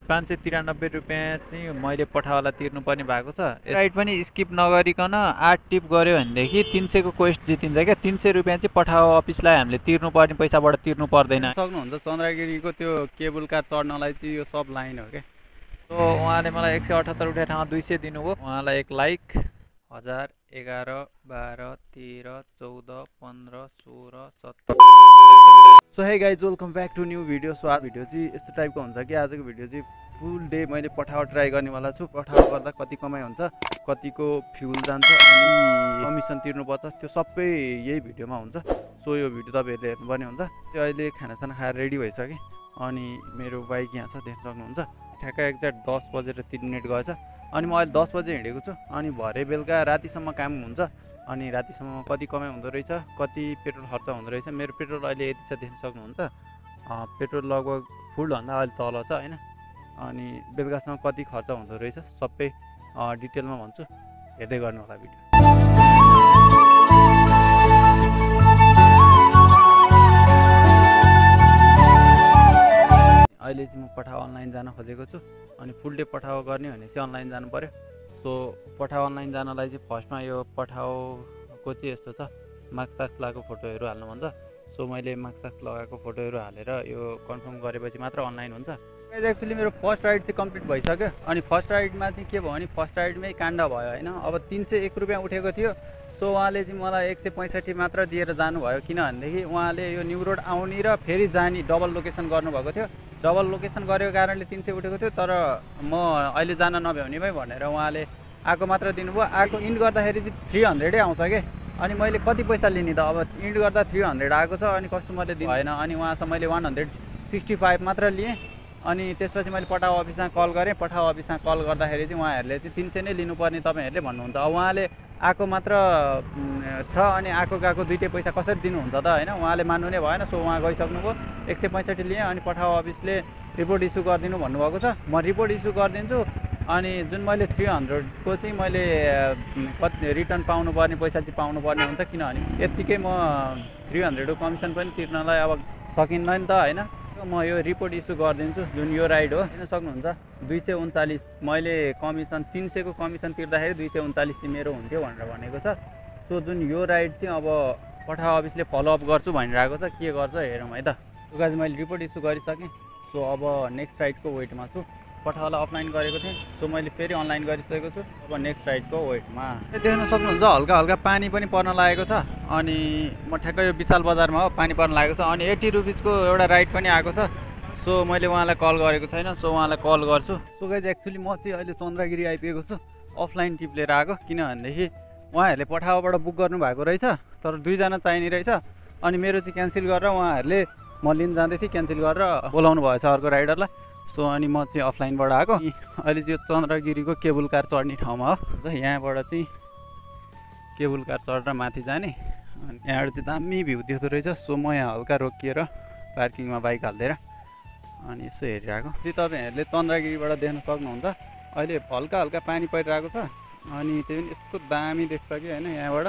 593 रुपियाँ चाहिँ मैले पठाउला तिर्नुपर्ने भएको छ। राइट पनि स्किप नगरिकन 8 टिप गऱ्यो भनेदेखि 300 को क्वेस्ट जितिन्छ क्या। 300 रुपियाँ चाहिँ पठाओ अफिसलाई हामीले तिर्नुपर्ने पैसाबाट तिर्नु पर्दैन। सक्नुहुन्छ चन्द्रगिरीको त्यो केबल कार चढ्नलाई चाहिँ यो सब लाइन हो क्या। सो उहाँले मलाई 178 उठे ठाउँमा 200 दिनुभयो। उहाँलाई एक like. 1000 11 12 13 14 15 16 17। So hey guys welcome back to new video. So आज भिडियो चाहिँ यस्तो टाइपको हुन्छ कि आजको भिडियो चाहिँ फुल डे मैले पठाओ ट्राई गर्नेवाला छु। पठाओ गर्दा कति कमाइ हुन्छ, कतिको फ्युल जान्छ अनि कमिसन तिर्नुपर्छ, त्यो सबै यही भिडियोमा हुन्छ। सो यो भिडियो तपाईँहरूले हेर्नुपर्ने हुन्छ। त्यो अहिले खानासाना खाएर रेडी भइसकेँ अनि मेरो बाइक यहाँ छ, देख्न सक्नुहुन्छ। ठ्याक्कै एक्ज्याक्ट 10 बजेर 3 मिनट गएछ अनि म अहिले 10 बजे हिँडेको छु अनि भरे बेलुका रातिसम्म काम हुन्छ अनि रातिसम्म कति कमाइ हुँदो रहेछ, कति पेट्रोल खर्च हुँदो रहेछ। मेरो पेट्रोल अहिले यति छ देख्न सक्नुहुन्छ। पेट्रोल लगभग फुलभन्दा अहिले तल छ होइन। अनि बेलुकासम्म कति खर्च हुँदो रहेछ सबै डिटेलमा भन्छु, हेर्दै गर्नु होला भिडियो। अहिले चाहिँ म पठाओ अनलाइन जान खोजेको छु अनि फुल डे पठाओ गर्ने भने चाहिँ अनलाइन जानु पर्यो। सो पठाओ अनलाइन जानलाई चाहिँ फर्स्टमा यो पठाओको चाहिँ यस्तो छ, मार्क्स लगाएको फोटोहरू हाल्नु भन्छ। सो मैले मार्क्स लगाएको फोटोहरू हालेर यो कन्फर्म गरेपछि मात्र अनलाइन हुन्छ। एक्चुअली मेरो फर्स्ट राइड चाहिँ कम्प्लिट भइसक्यो अनि फर्स्ट राइडमा चाहिँ के भयो भने फर्स्ट राइडमै काण्ड भयो होइन। अब 301 रुपियाँ उठेको थियो। सो उहाँले चाहिँ मलाई 165 मात्र दिएर जानुभयो, किनभनेदेखि उहाँले यो न्यू रोड आउने र फेरि जाने डबल लोकेसन गर्नुभएको थियो। डबल लोकेसन गरेको कारणले 300 उठेको थियो, तर म अहिले जान नभ्याउने भए भनेर उहाँले आएको मात्र दिनुभयो। आएको इन्ड गर्दाखेरि चाहिँ 300 आउँछ कि अनि मैले कति पैसा लिने त। अब इन्ड गर्दा 300 आएको छ अनि कस्टमरले दिनु भएन अनि उहाँसँग मैले 165 मात्र लिएँ। अनि त्यसपछि मैले पठाओ अफिसमा कल गरेँ। पठाओ अफिसमा कल गर्दाखेरि चाहिँ उहाँहरूले चाहिँ 300 नै लिनुपर्ने तपाईँहरूले भन्नुहुन्छ। अब उहाँले आएको मात्र छ अनि आएको गएको दुइटै पैसा कसरी दिनुहुन्छ त होइन। उहाँले मान्नु नै भएन। सो उहाँ गइसक्नुभयो। 165 लिएँ अनि पठाओ अफिसले रिपोर्ट इस्यु गरिदिनु भन्नुभएको छ। म रिपोर्ट इस्यु गरिदिन्छु अनि जुन मैले 300 को चाहिँ मैले कति रिटर्न पाउनुपर्ने पैसा चाहिँ पाउनुपर्ने हुन्छ, किनभने यत्तिकै म 300 को कमिसन पनि तिर्नलाई अब सकिन्न नि त होइन। म यो रिपोर्ट इस्यु गरिदिन्छु। जुन यो राइड हो हेर्न सक्नुहुन्छ 239 मैले कमिसन 300 को कमिसन तिर्दाखेरि 239 चाहिँ मेरो हुन्थ्यो भनेर भनेको छ। सो जुन यो राइड चाहिँ अब पठाओ अफिसले फलोअप गर्छु भनिरहेको छ, के गर्छ हेरौँ है त। त्यो गाइज मैले रिपोर्ट इस्यु गरिसकेँ। सो अब नेक्स्ट राइडको वेटमा छु। पठाओलाई अफलाइन गरेको थिएँ, सो मैले फेरि अनलाइन गरिसकेको छु। अब नेक्स्ट राइडको वेटमा देख्न सक्नुहुन्छ हल्का हल्का पानी पनि पर्न लागेको छ अनि म ठ्याक्कै यो विशाल बजारमा हो, पानी पर्न लागेको छ अनि 80 रुपिसको एउटा राइड पनि आएको छ। सो मैले उहाँलाई कल गरेको छैन, सो उहाँलाई कल गर्छु। सो गाइज एक्चुअली म चाहिँ अहिले चन्द्रगिरी आइपुगेको छु अफलाइन टिप लिएर आएको, किनभनेदेखि उहाँहरूले पठाओबाट बुक गर्नुभएको रहेछ तर 2 जना चाहिने रहेछ अनि मेरो चाहिँ क्यान्सल गरेर उहाँहरूले म लिन जाँदै थिएँ क्यान्सल गरेर बोलाउनु भएछ अर्को राइडरलाई। सो अनि म चाहिँ अफलाइनबाट आएको। अहिले चाहिँ चन्द्रगिरीको केबल कार चढ्ने ठाउँमा हो। यहाँबाट चाहिँ केबल कार चढेर माथि जाने अनि यहाँबाट चाहिँ दामी भ्यू देख्दो रहेछ। सो म यहाँ हल्का रोकिएर पार्किङमा बाइक हालिदिएर अनि यसो हेरिरहेको। त्यो तपाईँहरूले चन्द्रगिरीबाट देख्न सक्नुहुन्छ अहिले हल्का हल्का पानी परिरहेको छ अनि त्यो पनि यस्तो दामी देख्छ कि होइन। यहाँबाट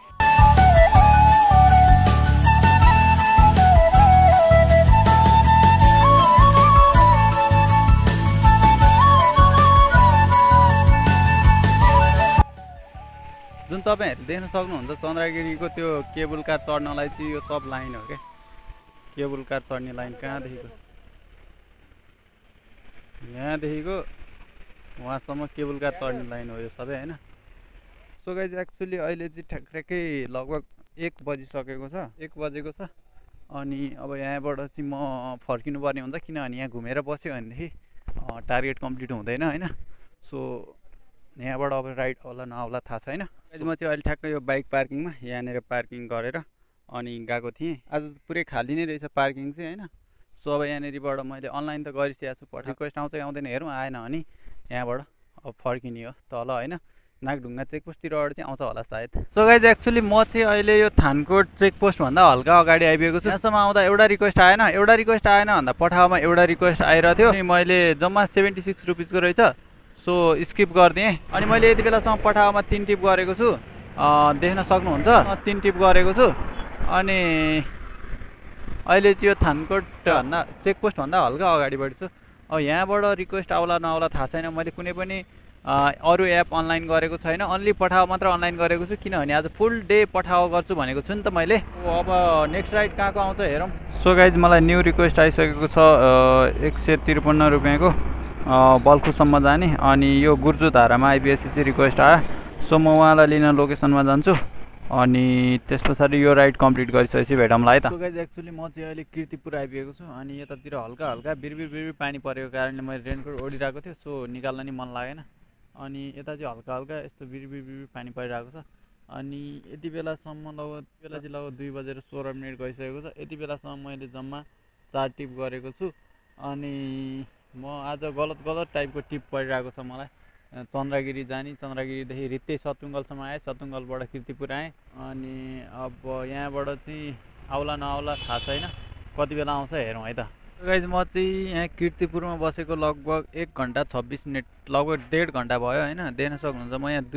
जुन तपाईँहरूले देख्न सक्नुहुन्छ चन्द्रगिरीको त्यो केबल कार चढ्नलाई चाहिँ यो सब लाइन हो क्या। केबल कार चढ्ने लाइन कहाँदेखिको यहाँदेखिको वहाँसम्म केबल कार चढ्ने लाइन हो यो सबै होइन। सो गाइज एक्चुअली अहिले चाहिँ ठ्याक्कै लगभग 1 बजिसकेको छ, 1 बजेको छ अनि अब यहाँबाट चाहिँ म फर्किनु पर्ने हुन्छ, किनभने यहाँ घुमेर बस्यो भनेदेखि टार्गेट कम्प्लिट हुँदैन होइन। सो यहाँबाट अब राइड होला नआउला थाहा छैन। म चाहिँ अहिले ठ्याक्कै यो बाइक पार्किङमा यहाँनिर पार्किङ गरेर अनि गएको थिएँ। आज पुरै खाली नै रहेछ पार्किङ चाहिँ होइन। सो अब यहाँनिरबाट मैले अनलाइन त गरिसकेको छु, रिक्वेस्ट आउँछ आउँदैन हेरौँ, आएन भने यहाँबाट अब फर्किने हो तल होइन। नागढुङ्गा चेकपोस्टतिरबाट चाहिँ आउँछ होला सायद। सो गाइज एक्चुअली म चाहिँ अहिले यो थानकोट चेकपोस्टभन्दा हल्का अगाडि आइपुगेको छु। यहाँसम्म आउँदा एउटा रिक्वेस्ट आएन भन्दा पठाओमा एउटा रिक्वेस्ट आइरहेको थियो। मैले जम्मा 76 रुपिसको रहेछ। सो स्किप गरिदिएँ अनि मैले यति बेलासम्म पठाओमा 3 टिप गरेको छु, देख्न सक्नुहुन्छ 3 टिप गरेको छु अनि अहिले चाहिँ यो थानकोट भन्दा चेकपोस्टभन्दा हल्का अगाडिबाट छु। अब यहाँबाट रिक्वेस्ट आउला नआउला थाहा छैन। मैले कुनै पनि अरू एप अनलाइन गरेको छैन, अन्ली पठाओ मात्र अनलाइन गरेको छु, किनभने आज फुल डे पठाओ गर्छु भनेको छु नि त मैले। अब नेक्स्ट राइड कहाँको आउँछ हेरौँ। सो गाइज मलाई न्यू रिक्वेस्ट आइसकेको छ 153 रुपियाँको बल्खुसम्म जाने, अनि यो गुर्जुधारामा आइपिएससी चाहिँ रिक्वेस्ट आयो। सो म उहाँलाई लिन लोकेसनमा जान्छु, अनि त्यस पछाडि यो राइड कम्प्लिट गरिसकेपछि भेटौँला है त। गाइज एक्चुअली म चाहिँ अहिले कीर्तिपुर आइपुगेको छु, अनि यतातिर हल्का हल्का बिरबिर पानी परेको कारणले मैले रेनकोट ओढिरहेको थिएँ, सो निकाल्न नि मन लागेन। अनि यता चाहिँ हल्का हल्का यस्तो बिरबिर पानी परिरहेको छ। अनि यति बेलासम्म लगभग 2 बजेर 16 मिनट गइसकेको छ। यति बेलासम्म मैले जम्मा 4 टिप गरेको छु। अनि म आज गलत टाइपको टिप परिरहेको छ मलाई। चन्द्रगिरी जाने, चन्द्रगिरीदेखि रित्तै सतुङ्गलसम्म आएँ, सतुङ्गलबाट कीर्तिपुर आएँ। अनि अब यहाँबाट चाहिँ आउला नआउला थाहा छैन, कति बेला आउँछ हेरौँ है त। गाइज म चाहिँ यहाँ कीर्तिपुरमा बसेको लगभग 1 घन्टा 26 मिनट, लगभग 1.5 घन्टा भयो होइन। देख्न सक्नुहुन्छ म यहाँ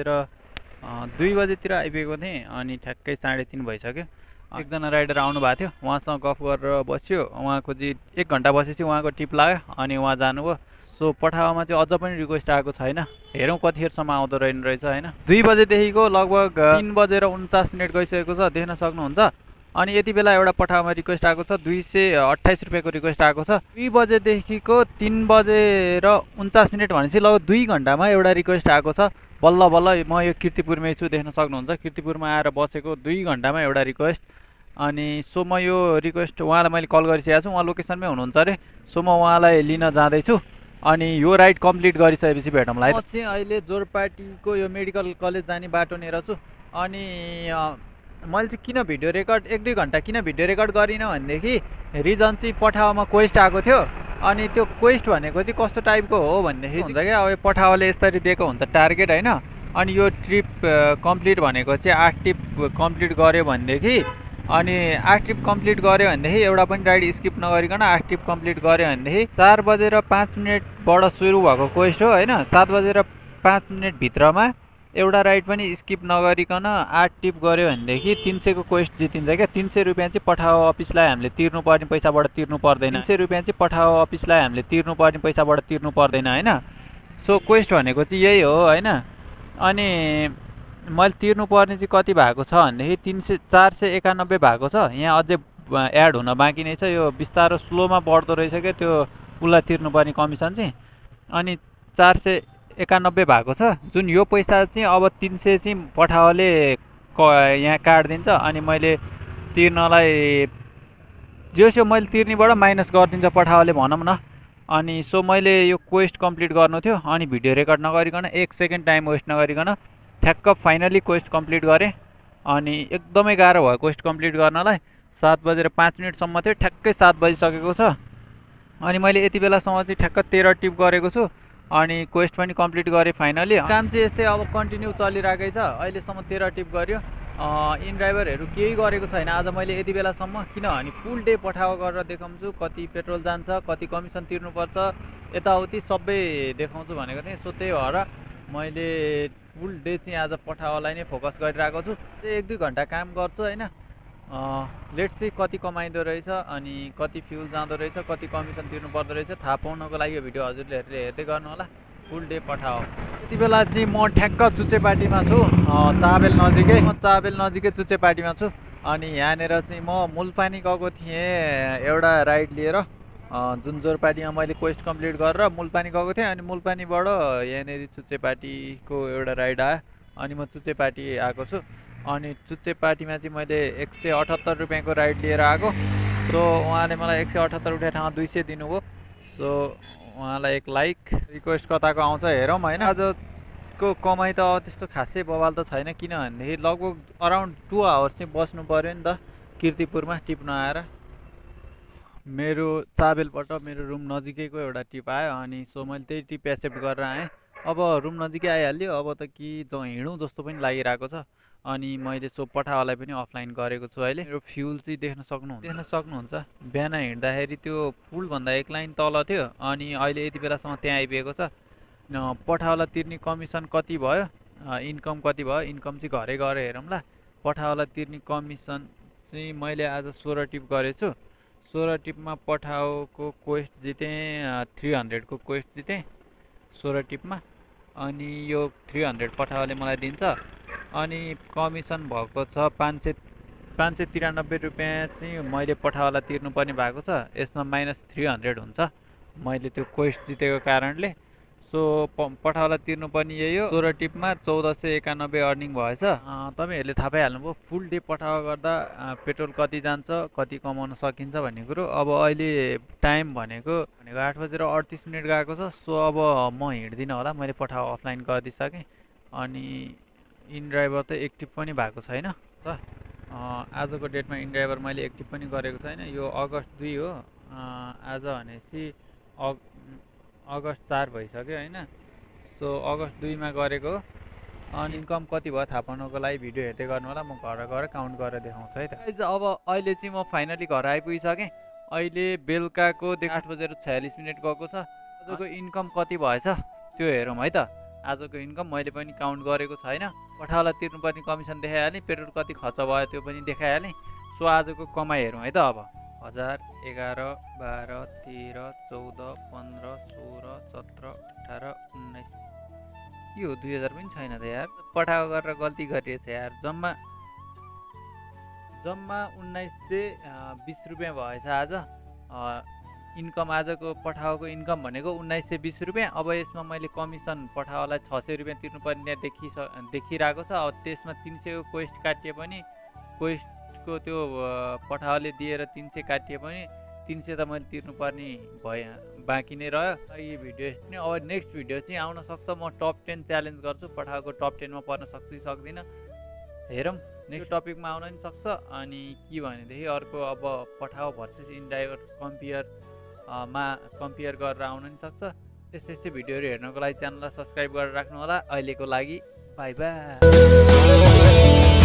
2 बजेतिर आइपुगेको थिएँ, अनि ठ्याक्कै 3:30 भइसक्यो। एकजना राइडर आउनु भएको थियो, उहाँसँग गफ गरेर बस्यो। उहाँको चाहिँ 1 घन्टा बसेपछि उहाँको टिप लाग्यो, अनि उहाँ जानुभयो। सो पठाओमा चाहिँ अझ पनि रिक्वेस्ट आएको छैन, हेरौँ कतिखेरसम्म आउँदो रहेछ होइन। 2 बजेदेखिको लगभग 3 बजेर 49 मिनट गइसकेको छ, देख्न सक्नुहुन्छ। अनि यति बेला एउटा पठाओमा रिक्वेस्ट आएको छ 228 रुपियाँको रिक्वेस्ट आएको छ। 2 बजेदेखिको 3 बजेर 49 मिनट भनेपछि लगभग 2 घन्टामा एउटा रिक्वेस्ट आएको छ। बल्ल बल्ल म यो कीर्तिपुरमै छु, देख्न सक्नुहुन्छ। कीर्तिपुरमा आएर बसेको 2 घन्टामा एउटा रिक्वेस्ट। अनि सो म यो रिक्वेस्ट उहाँलाई मैले कल गरिसकेको छु, उहाँ लोकेसनमै हुनुहुन्छ अरे। सो म उहाँलाई लिन जाँदैछु, अनि यो राइड कम्प्लिट गरिसकेपछि भेटौँला है। म चाहिँ अहिले जोरपाटीको यो मेडिकल कलेज जाने बाटो लिएर छु। अनि मैले चाहिँ किन भिडियो रेकर्ड 1-2 घन्टा किन भिडियो रेकर्ड गरिनँ भनेदेखि रिजन चाहिँ पठाओमा क्वेस्ट आएको थियो। अनि त्यो क्वेस्ट भनेको चाहिँ कस्तो टाइपको हो भनेदेखि हुन्छ क्या, अब पठाओले यसरी दिएको हुन्छ टार्गेट होइन। अनि यो ट्रिप कम्प्लिट भनेको चाहिँ 8 टिप कम्प्लिट गऱ्यो भनेदेखि, अनि 8 टिप कम्प्लिट गऱ्यो भनेदेखि एउटा पनि राइड स्किप नगरिकन 8 टिप कम्प्लिट गऱ्यो भनेदेखि 4 बजेर 5 मिनटबाट सुरु भएको क्वेस्ट हो होइन। 7 बजेर 5 मिनट भित्रमा एउटा राइड पनि स्किप नगरिकन 8 टिप गऱ्यो भनेदेखि 300 को क्वेस्ट जितिन्छ क्या। 300 रुपियाँ चाहिँ पठाओ अफिसलाई हामीले तिर्नुपर्ने पैसाबाट तिर्नु पर्दैन। 300 रुपियाँ चाहिँ पठाओ अफिसलाई हामीले तिर्नुपर्ने पैसाबाट तिर्नु पर्दैन होइन। सो क्वेस्ट भनेको चाहिँ यही हो होइन। अनि मैले तिर्नुपर्ने चाहिँ कति भएको छ भनेदेखि 491 भएको छ। यहाँ अझै एड हुन बाँकी नै छ, यो बिस्तारो स्लोमा बढ्दो रहेछ क्या त्यो उसलाई तिर्नुपर्ने कमिसन चाहिँ। अनि 491 भएको छ, जुन यो पैसा चाहिँ अब 300 चाहिँ पठाओले यहाँ काटिदिन्छ। अनि मैले तिर्नलाई जो मैले तिर्नेबाट माइनस गरिदिन्छ पठाओले भनौँ न। अनि सो मैले यो क्वेस्ट कम्प्लिट गर्नु थियो, अनि भिडियो रेकर्ड नगरिकन 1 सेकेन्ड टाइम वेस्ट नगरिकन ठ्याक्क फाइनली क्वेस्ट कम्प्लिट गरेँ। अनि एकदमै गाह्रो भयो क्वेस्ट कम्प्लिट गर्नलाई। 7 बजेर 5 मिनटसम्म थियो, ठ्याक्कै 7 बजिसकेको छ। अनि मैले यति बेलासम्म चाहिँ ठ्याक्क 13 टिप गरेको छु, अनि क्वेस्ट पनि कम्प्लिट गरेँ फाइनली। काम चाहिँ यस्तै अब कन्टिन्यू चलिरहेकै छ। अहिलेसम्म 13 टिप गर्यो। इन ड्राइभरहरू केही गरेको छैन आज मैले यति बेलासम्म, किनभने फुल डे पठाओ गरेर देखाउँछु कति पेट्रोल जान्छ, कति कमिसन तिर्नुपर्छ, यताउति सबै देखाउँछु भनेको थिएँ। सो त्यही भएर मैले फुल डे चाहिँ आज पठाओलाई नै फोकस गरिरहेको छु। 1-2 घन्टा काम गर्छु होइन। लेट्स चाहिँ कति कमाइँदो रहेछ, अनि कति फ्युल जाँदो रहेछ, कति कमिसन तिर्नु पर्दो रहेछ थाहा पाउनको लागि यो भिडियो हजुरहरूले हेर्दै गर्नु होला। Full day Pathao. यति बेला चाहिँ म ठ्याक्क चुच्चेपाटीमा छु, चाबेल नजिकै। म चाबेल नजिकै चुच्चेपाटीमा छु। अनि यहाँनिर चाहिँ म मुलपानी गएको थिएँ एउटा राइड लिएर, जुन जोरपाटीमा मैले क्वेस्ट कम्प्लिट गरेर मुलपानी गएको थिएँ। अनि मुलपानीबाट यहाँनिर चुच्चेपाटीको एउटा राइड आयो, अनि म चुच्चेपाटी आएको छु। अनि चुच्चेपाटीमा चाहिँ मैले 178 रुपियाँको राइड लिएर आएको। सो उहाँले मलाई 178 रुपियाँ ठाउँमा 200 दिनुभयो। सो उहाँलाई एक लाइक। रिक्वेस्ट कताको आउँछ हेरौँ होइन। आजको कमाइ त अब त्यस्तो खासै बवाल त छैन, किनभनेदेखि लगभग अराउन्ड 2 आवर्स चाहिँ बस्नु पऱ्यो नि त कीर्तिपुरमा टिप नआएर। मेरो चाबेलबाट मेरो रुम नजिकैको एउटा टिप आयो, अनि सो मैले त्यही टिप एक्सेप्ट गरेर आएँ। अब रुम नजिकै आइहाल्यो, अब त कि हिँडौँ जस्तो पनि लागिरहेको छ। अनि मैले सो पठाओलाई पनि अफलाइन गरेको छु अहिले। मेरो फ्युल चाहिँ देख्न सक्नुहुन्छ। बिहान हिँड्दाखेरि त्यो पुलभन्दा 1 लाइन तल थियो, अनि अहिले यति बेलासम्म त्यहाँ आइपुगेको छ। पठाओलाई तिर्ने कमिसन कति भयो, इन्कम कति भयो, इन्कम चाहिँ घरै गएर हेरौँला। पठाओलाई तिर्ने कमिसन चाहिँ मैले आज 16 टिप गरेछु। 16 टिपमा पठाओको क्वेस्ट जितेँ, 300 को क्वेस्ट जितेँ 16 टिपमा। अनि यो 300 पठाओले मलाई दिन्छ। अनि कमिसन भएको छ 593 रुपियाँ चाहिँ मैले पठाओलाई तिर्नुपर्ने भएको छ। यसमा -300 हुन्छ मैले त्यो क्वेस्ट जितेको कारणले। सो पठाओलाई तिर्नुपर्ने यही हो। 16 टिपमा 1491 अर्निङ भएछ। तपाईँहरूले थाहा पाइहाल्नुभयो फुल डे पठाओ गर्दा पेट्रोल कति जान्छ, कति कमाउन सकिन्छ भन्ने कुरो। अब अहिले टाइम भनेको 8:38 गएको छ। सो अब म हिँड्दिनँ होला, मैले पठाओ अफलाइन गरिदिइसकेँ। अनि इनड्राइभर त एक्टिभ पनि भएको छैन। आजको डेटमा इनड्राइभर मैले एक्टिभ पनि गरेको छैन। यो अगस्त 2 हो, आज भनेपछि अगस्त 4 भइसक्यो होइन। सो अगस्त 2 मा गरेको। अनि इन्कम कति भयो थाहा पाउनको लागि भिडियो हेर्दै गर्नु होला। म घर गएर काउन्ट गरेर देखाउँछु है त। अब अहिले चाहिँ म फाइनली घर आइपुगिसकेँ। अहिले बेलुकाको 8:46 गएको छ। आजको इन्कम कति भएछ त्यो हेरौँ है त। आजको इन्कम मैले पनि काउन्ट गरेको छैन। पठाओलाई तिर्नुपर्ने कमिसन देखाइहालेँ, पेट्रोल कति खर्च भयो त्यो पनि देखाइहालेँ। सो आजको कमाइ हेरौँ है त। अब 1000, 11, 12, 13, 14, 15, 16, 17, 18, 19 यो 2000 पनि छैन त यार। पठाओ गरेर गल्ती गरिएछ यार। जम्मा 1920 रुपियाँ भएछ आज इन्कम। आजको पठाओको इन्कम भनेको 1920 रुपियाँ। अब यसमा मैले कमिसन पठाओलाई 600 रुपियाँ तिर्नुपर्ने देखिरहेको छ। अब त्यसमा 300 को क्वेस्ट काटिए पनि क्वेस्टको त्यो पठाओले दिएर 300 काटिए पनि 300 त मैले तिर्नुपर्ने बाँकी नै रह्यो। यो भिडियो यस्तो नै। अब नेक्स्ट भिडियो चाहिँ आउन सक्छ, म टप 10 च्यालेन्ज गर्छु। पठाओको टप 10 मा पर्न सक्छु कि सक्दिनँ हेरौँ। नेक्स्ट टपिकमा आउन पनि सक्छ। अनि के भनेदेखि अर्को अब पठाओ भर्सेस इनड्राइभर कम्पेयर गरेर आउन पनि सक्छ। त्यस्तै भिडियोहरू हेर्नको लागि च्यानललाई सब्सक्राइब गरेर राख्नु होला। अहिलेको लागि बाई बाई।